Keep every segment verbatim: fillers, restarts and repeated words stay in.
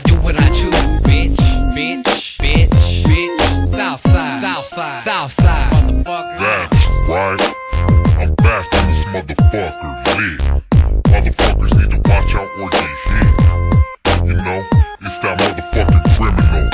do what I choose, bitch, bitch, bitch, bitch. Southside, Southside, Southside, motherfucker. That's right. I'm back in this motherfucker, lit. Motherfuckers need to watch out or get hit. You know, it's that motherfucking criminal.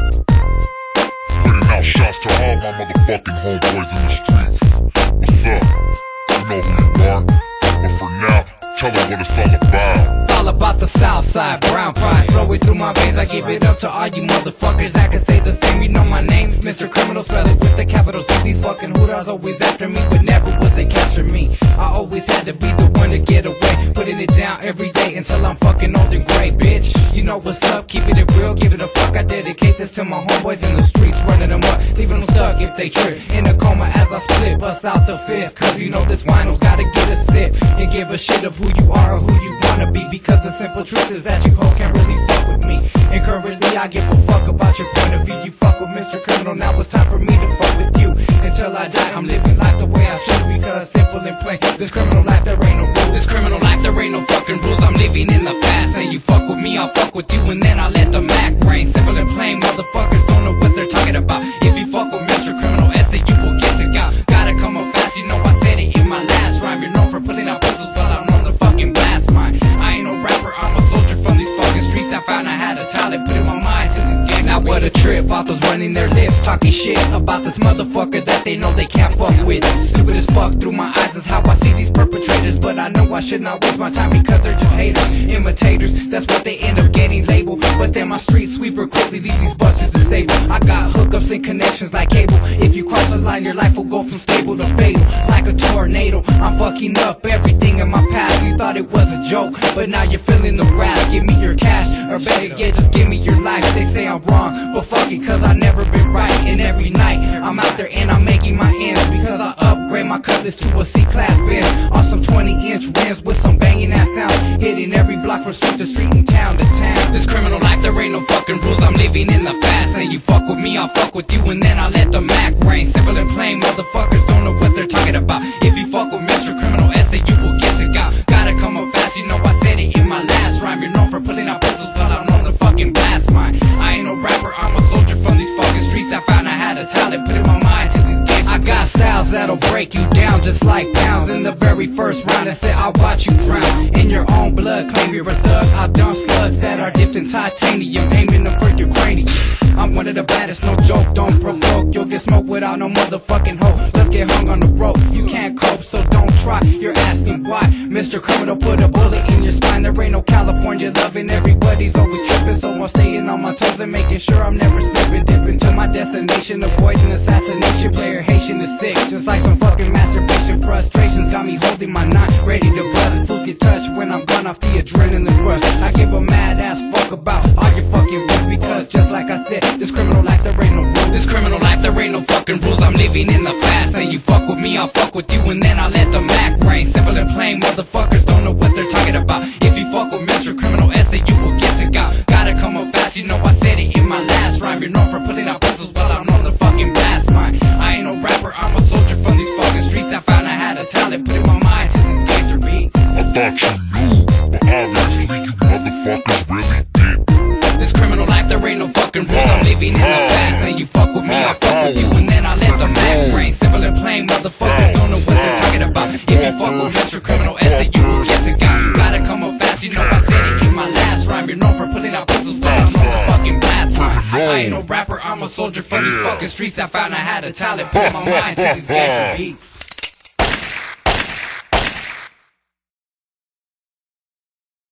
Putting out shots to all my motherfucking homeboys in the streets. What's up? You know who you are. But for now, tell them what it's all about. All about the south side, brown pride flowing through my veins. I give it up to all you motherfuckers that can say the same. You know my name's Mister Criminal, spell it with the capital C. These fucking hooters always after me, but never would they capture me. I always had to be the one to get away, putting it down every day until I'm fucking old and gray, bitch. You know what's up, keeping it real, give it a fuck. I dedicate this to my homeboys in the streets, running them up, leaving them stuck if they trip. In a coma as I split, bust out the fifth, cause you know this wino's gotta get a sip and give a shit of who you are or who you wanna be. Because the simple truth is that you hoes can't really fuck with me. And currently I give a fuck about your point of view. You fuck with Mister Criminal, now it's time for me to fuck with you. Until I die, I'm living life the way I should. Because simple and plain, this criminal life there ain't no rules. This criminal life there ain't no fucking rules. I'm living in the fast, and you fuck with me, I'll fuck with you, and then I let the Mac rain. Simple and plain, motherfuckers don't know what they're talking about. If you fuck with Mister Criminal, S A you will get to go. Gotta come up fast, you know I said it in my last rhyme. You're known for putting out puzzles, but I'm on the fucking blast mine. I ain't no rapper, I'm a soldier from these fucking streets. I found I had a talent, put in my mind to these gangs. Now what a trip, autos running their lips, talking shit about this motherfucker that they know they can't fuck with. Stupid as fuck through my eyes is how I see these perpetrators, but I know I should not waste my time because they're just haters, imitators. That's what they end up getting labeled. But then my street sweeper quickly leaves these busters disabled. I got hookups and connections like cable. If you cross the line, your life will go from stable to fatal, like a tornado. I'm fucking up everything in my past. You thought it was a joke, but now you're feeling the wrath. Give me your cash, or better yet, just give me your life. They say I'm wrong, but fuck it, cause I never been right. And every night, I'm out there and I'm making my ends, because I upgrade my cutlass to a C-class Benz. On some twenty inch rims with some banging ass sounds, hitting every block from street to street and town to town. This criminal life, there ain't no fucking rules. I'm living in the fast, and you fuck with me, I'll fuck with you, and then I let the Mac rain. Simple and plain, motherfuckers don't know what they're talking about. If you fuck with Mister Criminal, S A you will get to go. Gotta come up fast, you know I said it in my last rhyme. You're known for pulling out pistols, but I'm on the fucking blast mine. I ain't no rapper, I'm a soldier from these fucking streets. I found I had a talent, put in my mind to these games. I got styles that'll break you down just like pounds. In the very first round, I said I'll watch you drown in your own blood. Claim you're a thug, I'll dump slugs that are dipped in titanium, aiming them for your cranium. I'm one of the baddest, no joke, don't provoke. You'll get smoked without no motherfucking hope. Let's get hung on the rope, you can't cope, so don't try. You're asking why Mister Criminal put a bullet in your spine. There ain't no California loving, everybody's always tripping. So I'm staying on my toes and making sure I'm never slipping. Dipping to my destination, avoiding assassination. Player Haitian is sick, just like some fucking masturbation. Frustrations got me holding my knife, ready to bust. Fools get touched when I'm gone off the adrenaline rush. I give a mad ass fuck about all your fucking rules, because just like I said, this criminal life there ain't no rules. This criminal life there ain't no fucking rules. I'm living in the fast, and you fuck with me, I'll fuck with you, and then I let the Mac rain. Simple and plain, motherfuckers don't know what they're talking about. If you fuck with Mister Criminal, S A you will get to go. Gotta come up fast, you know I said it in my last rhyme. You're known for pulling out pistols, but I'm on the fucking blast mine. I ain't no rapper, I'm a soldier from these fucking streets. I found I had a talent, put in my mind to these gangster beats. I thought you knew, but obviously you motherfuckers really did. This criminal life, there ain't no fucking rules. I'm living in the fast, and you fuck with me, I'll fuck with you, and then I let the Mac rain. Simple and plain, motherfuckers don't know what they're talking about. If you fuck with Mister Criminal, S A you will get to go. Gotta come up fast, you know I said it in my last rhyme. You're known for putting out pistols, but I'm on the fucking blast mine. I ain't no rapper, I'm a soldier from these fucking streets. I found I had a talent, put in my mind to these gangster beats.